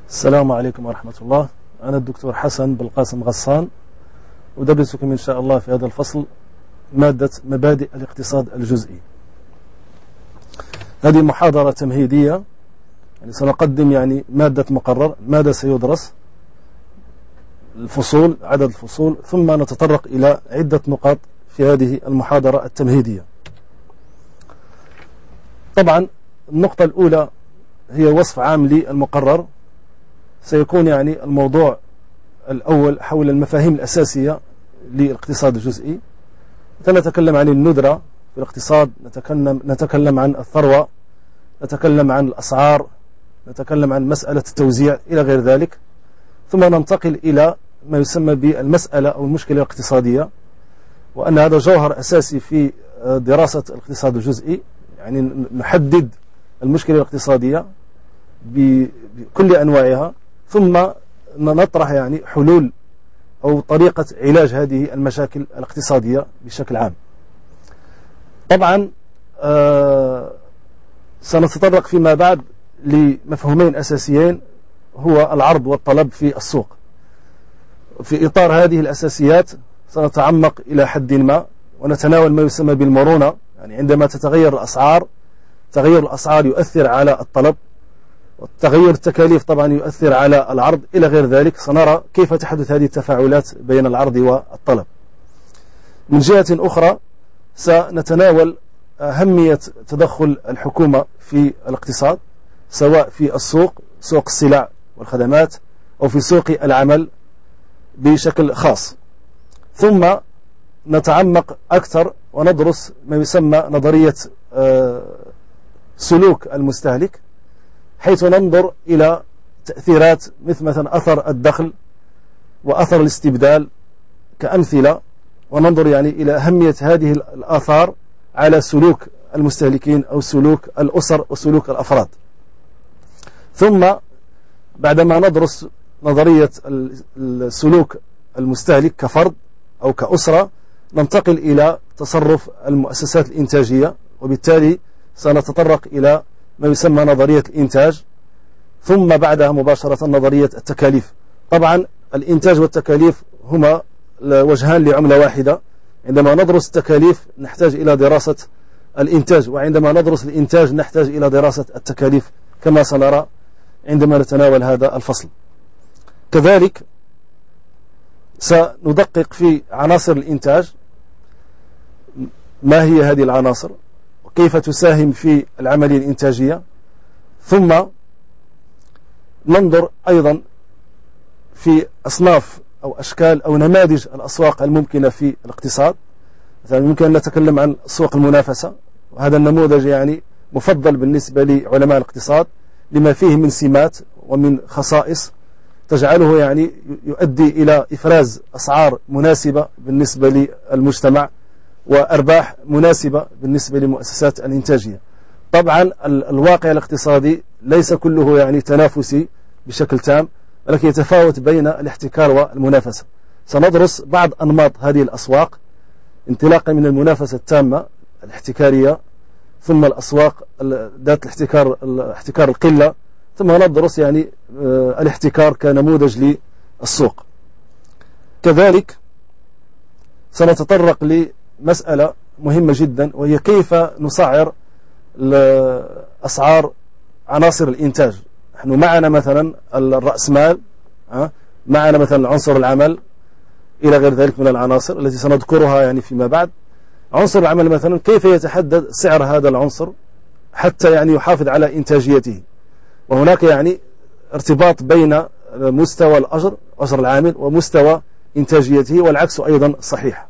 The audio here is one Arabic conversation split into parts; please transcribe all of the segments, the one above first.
السلام عليكم ورحمة الله. أنا الدكتور حسن بالقاسم غصان، أدرسكم إن شاء الله في هذا الفصل مادة مبادئ الاقتصاد الجزئي. هذه محاضرة تمهيدية، يعني سنقدم مادة مقرر، ماذا سيدرس، الفصول، عدد الفصول، ثم نتطرق إلى عدة نقاط في هذه المحاضرة التمهيدية. طبعا النقطة الأولى هي وصف عام للمقرر. سيكون الموضوع الأول حول المفاهيم الأساسية للاقتصاد الجزئي. نتكلم عن الندرة في الاقتصاد، نتكلم عن الثروة، نتكلم عن الأسعار، نتكلم عن مسألة التوزيع إلى غير ذلك. ثم ننتقل إلى ما يسمى بالمسألة أو المشكلة الاقتصادية، وأن هذا جوهر أساسي في دراسة الاقتصاد الجزئي. نحدد المشكلة الاقتصادية بكل أنواعها، ثم نطرح حلول أو طريقة علاج هذه المشاكل الاقتصادية بشكل عام. طبعا سنتطرق فيما بعد لمفهومين أساسيين، هو العرض والطلب في السوق. في إطار هذه الأساسيات سنتعمق إلى حد ما ونتناول ما يسمى بالمرونة، عندما تتغير الأسعار، تغير الأسعار يؤثر على الطلب، والتغير التكاليف طبعا يؤثر على العرض إلى غير ذلك. سنرى كيف تحدث هذه التفاعلات بين العرض والطلب. من جهة أخرى سنتناول أهمية تدخل الحكومة في الاقتصاد، سواء في السوق، سوق السلع والخدمات، أو في سوق العمل بشكل خاص. ثم نتعمق أكثر وندرس ما يسمى نظرية سلوك المستهلك، حيث ننظر إلى تأثيرات مثل أثر الدخل وأثر الاستبدال كأمثلة، وننظر إلى أهمية هذه الآثار على سلوك المستهلكين أو سلوك الأسر وسلوك الأفراد. ثم بعدما ندرس نظرية سلوك المستهلك كفرد أو كأسرة، ننتقل إلى تصرف المؤسسات الإنتاجية، وبالتالي سنتطرق إلى ما يسمى نظرية الإنتاج، ثم بعدها مباشرة نظرية التكاليف. طبعا الإنتاج والتكاليف هما وجهان لعملة واحدة. عندما ندرس التكاليف نحتاج إلى دراسة الإنتاج، وعندما ندرس الإنتاج نحتاج إلى دراسة التكاليف، كما سنرى عندما نتناول هذا الفصل. كذلك سندقق في عناصر الإنتاج، ما هي هذه العناصر وكيف تساهم في العملية الإنتاجية. ثم ننظر أيضا في أصناف أو أشكال أو نماذج الأسواق الممكنة في الاقتصاد. مثلا ممكن أن نتكلم عن سوق المنافسة، وهذا النموذج مفضل بالنسبة لعلماء الاقتصاد لما فيه من سمات ومن خصائص تجعله يؤدي إلى إفراز أسعار مناسبة بالنسبة للمجتمع وأرباح مناسبة بالنسبة للمؤسسات الإنتاجية. طبعا الواقع الاقتصادي ليس كله تنافسي بشكل تام، ولكن يتفاوت بين الاحتكار والمنافسة. سندرس بعض أنماط هذه الأسواق انطلاقا من المنافسة التامة الاحتكارية، ثم الأسواق ذات الاحتكار القلة، ثم ندرس الاحتكار كنموذج للسوق. كذلك سنتطرق لمسألة مهمة جدا، وهي كيف نسعر أسعار عناصر الإنتاج. نحن معنا مثلا الرأسمال، معنا مثلا عنصر العمل إلى غير ذلك من العناصر التي سنذكرها فيما بعد. عنصر العمل مثلا كيف يتحدد سعر هذا العنصر حتى يحافظ على إنتاجيته، وهناك ارتباط بين مستوى أجر العامل ومستوى إنتاجيته، والعكس أيضا صحيح.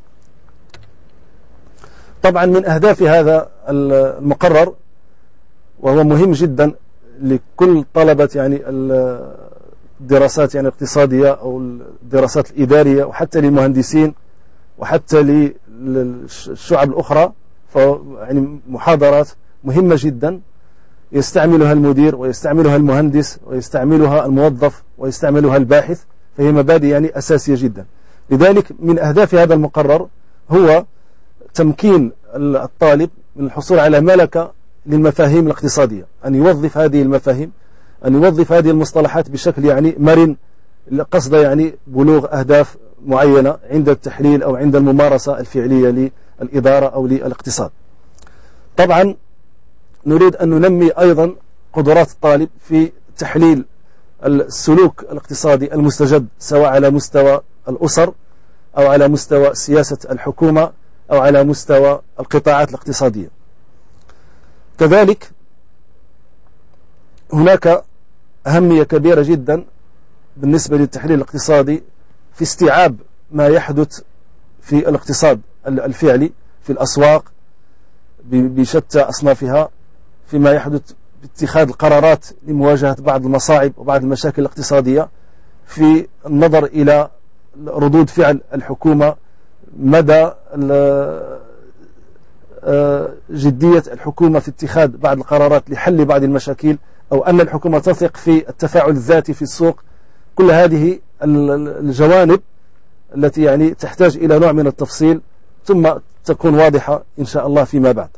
طبعا من أهداف هذا المقرر، وهو مهم جدا لكل طلبة الدراسات الاقتصادية أو الدراسات الإدارية، وحتى للمهندسين وحتى للشعب الأخرى، محاضرات مهمة جدا يستعملها المدير ويستعملها المهندس ويستعملها الموظف ويستعملها الباحث، فهي مبادئ أساسية جدا. لذلك من أهداف هذا المقرر هو تمكين الطالب من الحصول على ملكة للمفاهيم الاقتصادية، أن يوظف هذه المفاهيم أن يوظف هذه المصطلحات بشكل يعني مرن، قصد يعني بلوغ أهداف معينة عند التحليل أو عند الممارسة الفعلية للإدارة أو للاقتصاد. طبعا نريد أن ننمي أيضا قدرات الطالب في تحليل السلوك الاقتصادي المستجد، سواء على مستوى الأسر أو على مستوى سياسة الحكومة أو على مستوى القطاعات الاقتصادية. كذلك هناك أهمية كبيرة جدا بالنسبة للتحليل الاقتصادي في استيعاب ما يحدث في الاقتصاد الفعلي في الأسواق بشتى أصنافها، فيما يحدث باتخاذ القرارات لمواجهة بعض المصاعب وبعض المشاكل الاقتصادية، في النظر إلى ردود فعل الحكومة، مدى جدية الحكومة في اتخاذ بعض القرارات لحل بعض المشاكل، أو أن الحكومة تثق في التفاعل الذاتي في السوق. كل هذه الجوانب التي يعني تحتاج إلى نوع من التفصيل ثم تكون واضحة إن شاء الله فيما بعد.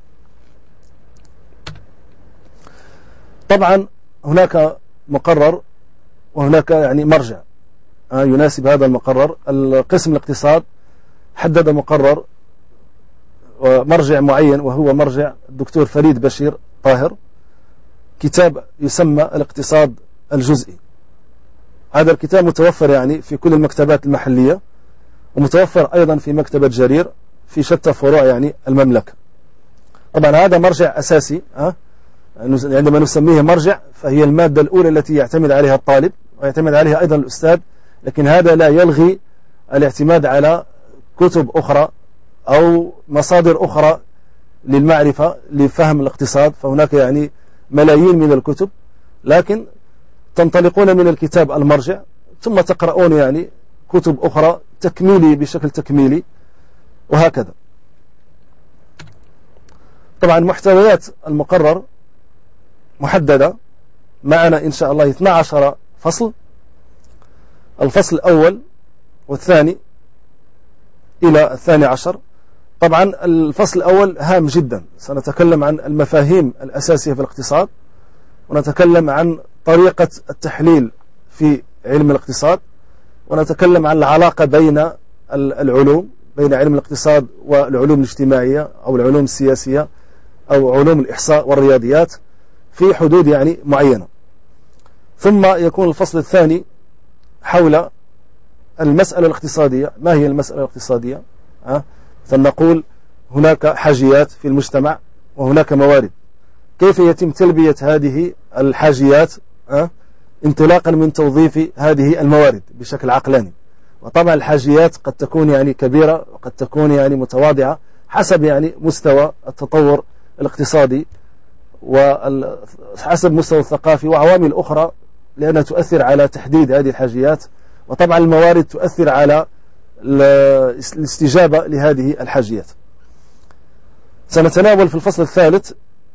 طبعا هناك مقرر وهناك يعني مرجع يناسب هذا المقرر. القسم الاقتصاد حدد مقرر ومرجع معين، وهو مرجع الدكتور فريد بشير طاهر، كتاب يسمى الاقتصاد الجزئي. هذا الكتاب متوفر يعني في كل المكتبات المحلية، ومتوفر أيضا في مكتبة جرير في شتى فروع يعني المملكة. طبعا هذا مرجع أساسي، عندما نسميه مرجع فهي المادة الأولى التي يعتمد عليها الطالب ويعتمد عليها أيضا الأستاذ، لكن هذا لا يلغي الاعتماد على كتب أخرى أو مصادر أخرى للمعرفة لفهم الاقتصاد. فهناك يعني ملايين من الكتب، لكن تنطلقون من الكتاب المرجع ثم تقرؤون يعني كتب أخرى تكميلي بشكل تكميلي، وهكذا. طبعا محتويات المقرر محددة معنا إن شاء الله 12 فصل، الفصل الأول والثاني إلى 12. طبعا الفصل الأول هام جدا، سنتكلم عن المفاهيم الأساسية في الاقتصاد، ونتكلم عن طريقة التحليل في علم الاقتصاد، ونتكلم عن العلاقة بين العلوم، بين علم الاقتصاد والعلوم الاجتماعية أو العلوم السياسية أو علوم الإحصاء والرياضيات في حدود يعني معينة. ثم يكون الفصل الثاني حول المسألة الاقتصادية. ما هي المسألة الاقتصادية؟ فنقول هناك حاجيات في المجتمع وهناك موارد، كيف يتم تلبية هذه الحاجيات انطلاقا من توظيف هذه الموارد بشكل عقلاني. وطبعا الحاجيات قد تكون يعني كبيرة وقد تكون يعني متواضعة حسب يعني مستوى التطور الاقتصادي وحسب مستوى الثقافي وعوامل أخرى، لأنها تؤثر على تحديد هذه الحاجيات. وطبعا الموارد تؤثر على الاستجابة لهذه الحاجيات. سنتناول في الفصل الثالث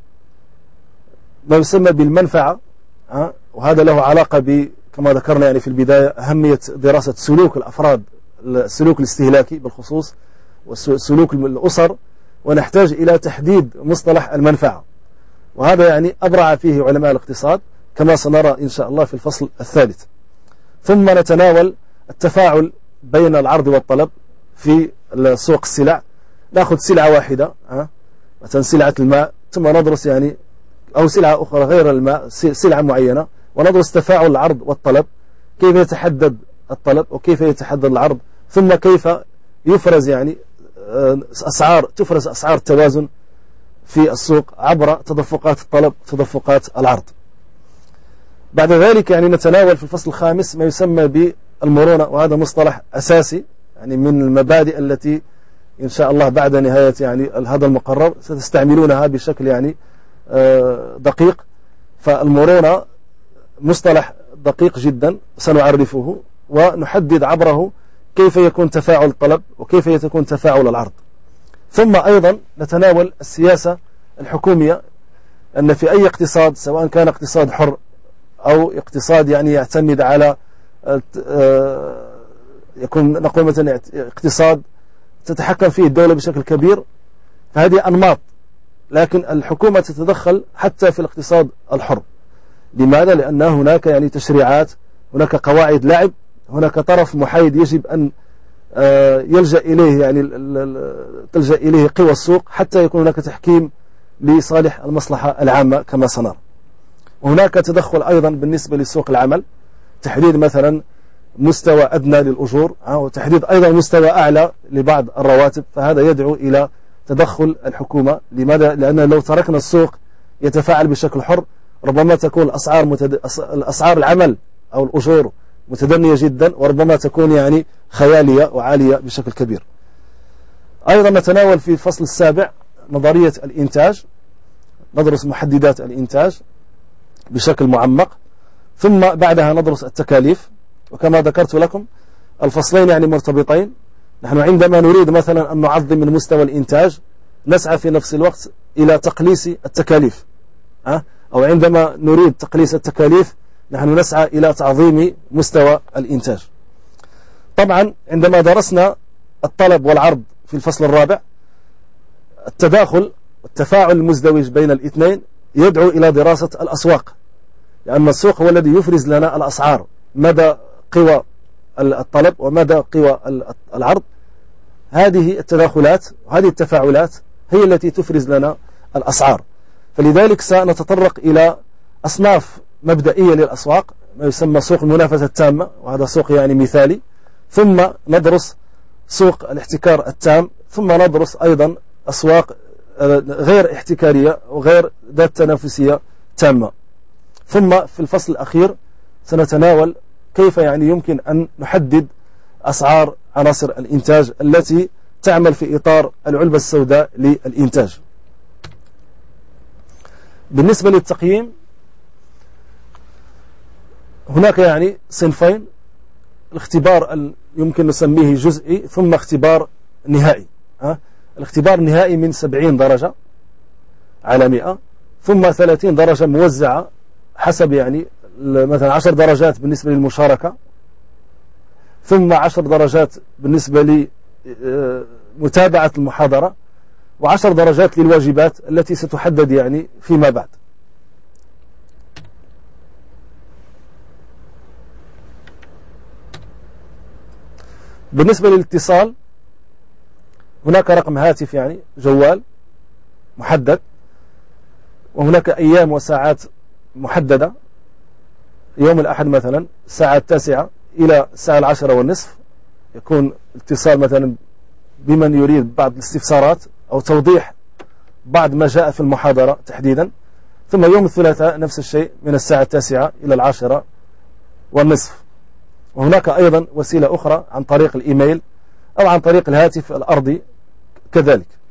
ما يسمى بالمنفعة، وهذا له علاقة كما ذكرنا يعني في البداية أهمية دراسة سلوك الأفراد، السلوك الاستهلاكي بالخصوص وسلوك الأسر، ونحتاج إلى تحديد مصطلح المنفعة، وهذا يعني أبرع فيه علماء الاقتصاد كما سنرى إن شاء الله في الفصل الثالث. ثم نتناول التفاعل بين العرض والطلب في سوق السلع. نأخذ سلعة واحدة مثلا سلعة الماء، ثم ندرس يعني أو سلعة أخرى غير الماء، سلعة معينة، وندرس تفاعل العرض والطلب، كيف يتحدد الطلب وكيف يتحدد العرض، ثم كيف يفرز يعني تفرز أسعار التوازن في السوق عبر تدفقات الطلب تدفقات العرض. بعد ذلك يعني نتناول في الفصل الخامس ما يسمى بالمرونة، وهذا مصطلح أساسي يعني من المبادئ التي إن شاء الله بعد نهاية يعني هذا المقرر ستستعملونها بشكل يعني دقيق. فالمرونة مصطلح دقيق جدا سنعرفه ونحدد عبره كيف يكون تفاعل الطلب وكيف يكون تفاعل العرض. ثم أيضا نتناول السياسة الحكومية، أن في أي اقتصاد سواء كان اقتصاد حر أو اقتصاد يعني يعتمد على يكون نقول مثلا اقتصاد تتحكم فيه الدولة بشكل كبير، فهذه أنماط، لكن الحكومة تتدخل حتى في الاقتصاد الحر. لماذا؟ لأن هناك يعني تشريعات، هناك قواعد لعب، هناك طرف محايد يجب أن يلجأ إليه يعني تلجأ إليه قوى السوق حتى يكون هناك تحكيم لصالح المصلحة العامة كما سنرى. وهناك تدخل أيضا بالنسبة لسوق العمل، تحديد مثلا مستوى أدنى للأجور وتحديد أيضا مستوى أعلى لبعض الرواتب، فهذا يدعو إلى تدخل الحكومة. لماذا؟ لأن لو تركنا السوق يتفاعل بشكل حر ربما تكون الأسعار العمل أو الأجور متدنية جدا، وربما تكون يعني خيالية وعالية بشكل كبير. أيضا نتناول في الفصل السابع نظرية الإنتاج، ندرس محددات الإنتاج بشكل معمق، ثم بعدها ندرس التكاليف. وكما ذكرت لكم الفصلين يعني مرتبطين. نحن عندما نريد مثلا أن نعظم من مستوى الإنتاج نسعى في نفس الوقت إلى تقليص التكاليف، أو عندما نريد تقليص التكاليف نحن نسعى إلى تعظيم مستوى الإنتاج. طبعا عندما درسنا الطلب والعرض في الفصل الرابع، التداخل والتفاعل المزدوج بين الاثنين يدعو إلى دراسة الأسواق، لأن السوق هو الذي يفرز لنا الأسعار، مدى قوى الطلب ومدى قوى العرض. هذه التداخلات وهذه التفاعلات هي التي تفرز لنا الأسعار. فلذلك سنتطرق إلى أصناف مبدئية للأسواق، ما يسمى سوق المنافسة التامة، وهذا سوق يعني مثالي، ثم ندرس سوق الاحتكار التام، ثم ندرس أيضا أسواق غير احتكارية وغير ذات تنافسية تامة. ثم في الفصل الأخير سنتناول كيف يعني يمكن أن نحدد أسعار عناصر الإنتاج التي تعمل في إطار العلبة السوداء للإنتاج. بالنسبة للتقييم هناك يعني صنفين، الاختبار يمكن نسميه جزئي، ثم اختبار نهائي. الاختبار النهائي من 70 درجة على 100، ثم 30 درجة موزعة حسب يعني مثلا 10 درجات بالنسبة للمشاركة، ثم 10 درجات بالنسبة لمتابعة المحاضرة، و10 درجات للواجبات التي ستحدد يعني فيما بعد. بالنسبة للاتصال هناك رقم هاتف يعني جوال محدد، وهناك أيام وساعات محددة. يوم الأحد مثلا الساعة 9 إلى الساعة 10:30 يكون اتصال مثلا بمن يريد بعض الاستفسارات أو توضيح بعض ما جاء في المحاضرة تحديدا. ثم يوم الثلاثاء نفس الشيء من الساعة 9 إلى 10:30. وهناك أيضا وسيلة أخرى عن طريق الإيميل أو عن طريق الهاتف الأرضي كذلك.